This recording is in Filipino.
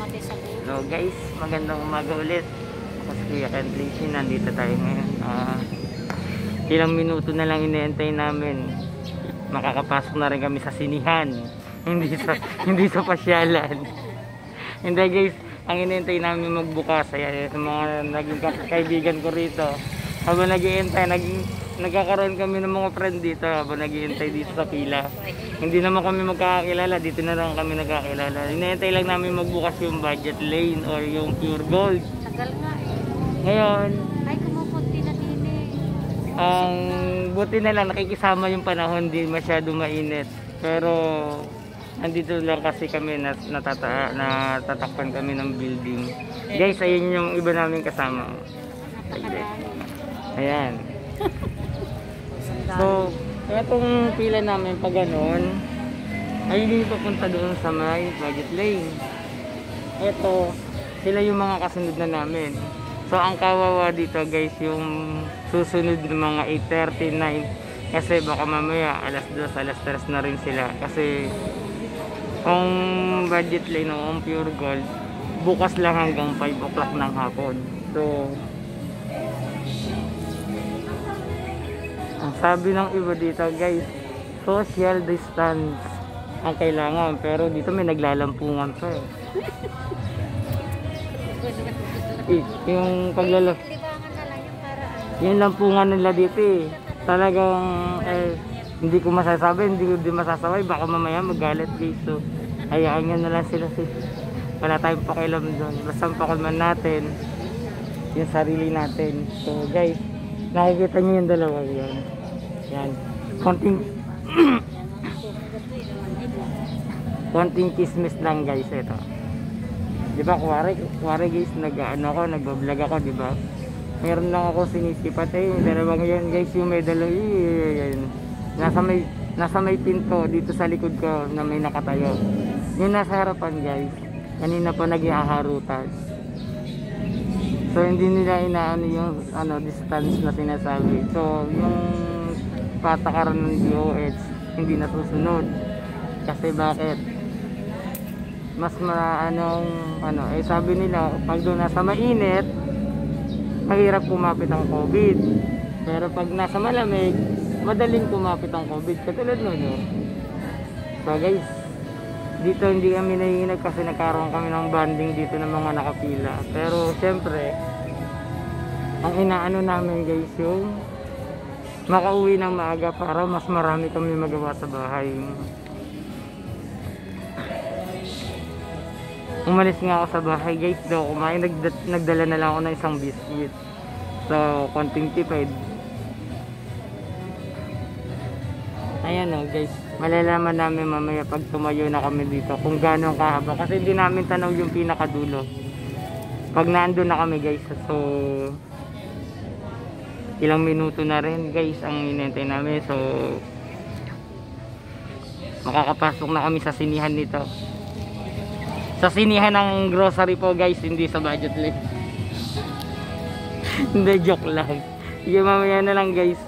natin sa buhay. So guys, magandang umaga ulit. Kasi Kuya Ken Tracy, nandito tayo ngayon. Ilang minuto na lang iniintay namin. Makakapasok na rin kami sa sinihan. Hindi sa pasyalan. Hindi guys, ang iniintay namin magbukas ay sa mga naging kaibigan ko rito. Habang nag-iintay, nagkakaroon kami ng mga friend dito habang nag-iintay dito sa pila. Hindi naman kami magkakakilala, dito na lang kami nagkakilala. Iniintay lang namin magbukas yung budget lane or yung pure gold. Tagal nga eh. Ngayon, Ay, kumukunti na din eh. ang buti na lang nakikisama yung panahon, di masyado mainit. Pero andito lang kasi kami natatakpan kami ng building. Guys, ayun yung iba namin kasama. Ayan. So, itong pila namin pag ganun, ay hindi papunta doon sa may budget lane. Ito, sila yung mga kasunod na namin. So, ang kawawa dito guys, yung susunod ng mga 8:39. Kasi baka mamaya, alas 2, alas 3 na rin sila. Kasi, kung budget lane o ang pure gold, bukas lang hanggang 5 o'clock ng hapon. So, ang sabi ng iba dito guys, social distance ang kailangan, pero dito may naglalampungan pa eh. Yung Libangan na lang yung paraan. yung lampungan nila dito eh, talagang hindi ko masasabi, hindi ko din masasabay, baka mamaya magalit guys. So hayaan nyo na lang sila, wala tayong pakialam doon, basta pakulman natin yung sarili natin. So guys, nakikita nyo yung dalawa yan. Yan. Konting chismis lang guys ito. Di ba kuwari guys, nagbablog ako, di ba? Meron lang ako sinisipat dalawang yan guys, yung may yan. Nasa may pinto dito sa likod ko na may nakatayo. Yung nasa harapan guys, kanina pa nag-ihaharutan. So hindi nila inaano yung distance na sinasabi. So yung patakaran ng DOH hindi nasusunod. Kasi bakit? Mas sabi nila pag doon nasa mainit, mahirap kumapit ang COVID. Pero pag nasa malamig, madaling kumapit ang COVID. Katulad nun, no? So guys, dito hindi kami naiinag kasi nagkaroon kami ng banding dito ng mga nakapila. Pero syempre, ang inaano namin guys yung makauwi ng maaga para mas marami kami magawa sa bahay. Umalis nga ako sa bahay guys, daw kumain, nagdala na lang ako ng isang biscuit. So, konting tipid. Ayan o guys, malalaman namin mamaya pag tumayo na kami dito kung gano'ng kahaba. Kasi hindi namin tanaw yung pinakadulo pag naandun na kami guys. So, ilang minuto na rin guys ang inintay namin. So, makakapasok na kami sa sinihan nito. Sa sinihan ng grocery po guys, hindi sa budget list. Hindi, joke lang. Sige, mamaya na lang guys.